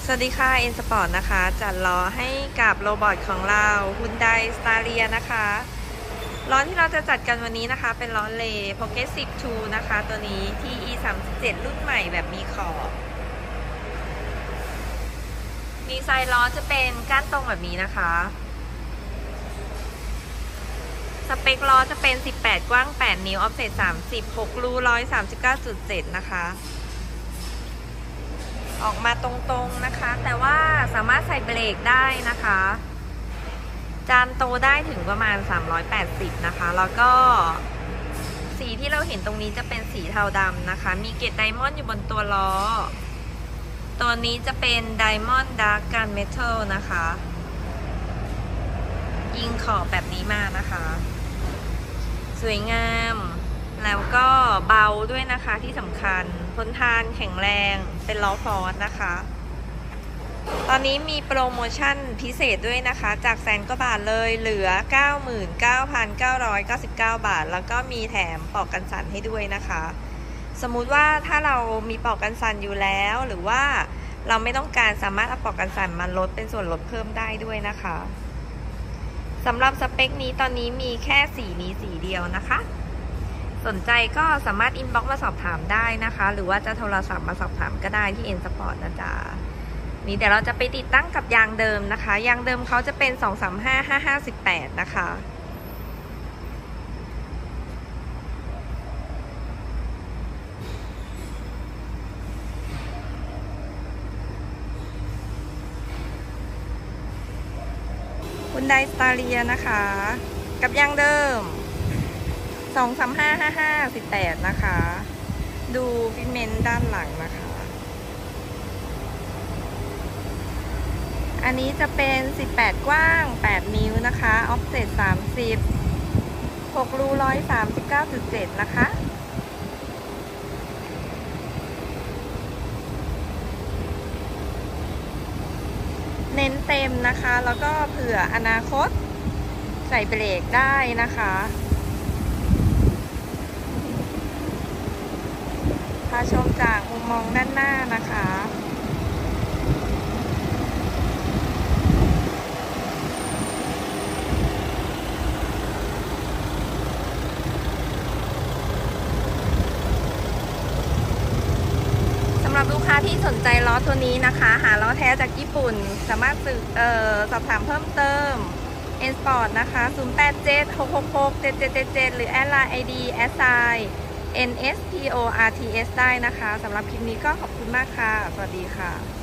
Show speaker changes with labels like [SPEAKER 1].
[SPEAKER 1] สวัสดีค่ะ N Sport นะคะจัดล้อให้กับโรบอทของเรา Hyundai Staria นะคะล้อที่เราจะจัดกันวันนี้นะคะเป็นล้อเล Progressive 2 นะคะตัวนี้ TE 37รุ่นใหม่แบบมีขอบดีไซน์ล้อจะเป็นก้านตรงแบบนี้นะคะสเปคล้อจะเป็น 18 กว้าง 8 นิ้ว offset 30 6 รู 139.7 นะคะออกมาตรงๆนะคะแต่ว่าสามารถใส่เบรกได้นะคะจานโตได้ถึงประมาณ380นะคะแล้วก็สีที่เราเห็นตรงนี้จะเป็นสีเทาดำนะคะมีเกล็ดไดมอนด์อยู่บนตัวล้อตัวนี้จะเป็นไดมอนด์ดาร์กกันเมทัลนะคะยิงขอบแบบนี้มานะคะสวยงามแล้วก็เบาด้วยนะคะที่สำคัญทนทานแข็งแรงเป็นล้อฟอร์ดนะคะตอนนี้มีโปรโมชั่นพิเศษด้วยนะคะจาก100,000 กว่าบาทเลยเหลือ 99,999 บาทแล้วก็มีแถมปลอกกันสั่นให้ด้วยนะคะสมมุติว่าถ้าเรามีปลอกกันสั่นอยู่แล้วหรือว่าเราไม่ต้องการสามารถเอาปลอกกันสั่นมาลดเป็นส่วนลดเพิ่มได้ด้วยนะคะสำหรับสเปคนี้ตอนนี้มีแค่สีนี้สีเดียวนะคะสนใจก็สามารถอินบ็อกซ์มาสอบถามได้นะคะหรือว่าจะโทรศัพท์มาสอบถามก็ได้ที่ N Sport นะจ๊ะนี่เดี๋ยวเราจะไปติดตั้งกับยางเดิมนะคะยางเดิมเขาจะเป็น235/5518นะคะHyundai Staria นะคะกับยางเดิม235/5518นะคะดูฟิเมนต์ด้านหลังนะคะอันนี้จะเป็น18 กว้าง 8 นิ้วนะคะ offset 30 6 รู 139.7 นะคะเน้นเต็มนะคะแล้วก็เผื่ออนาคตใส่เบรกได้นะคะพาชมจากมุมมองด้านหน้านะคะสำหรับลูกค้าที่สนใจล้อตัวนี้นะคะหาล้อแท้จากญี่ปุ่นสามารถสอบถามเพิ่มเติม N Sport นะคะ0876667777หรือแอดไลน์ ID @NSPORTS ได้นะคะสำหรับคลิปนี้ก็ขอบคุณมากค่ะสวัสดีค่ะ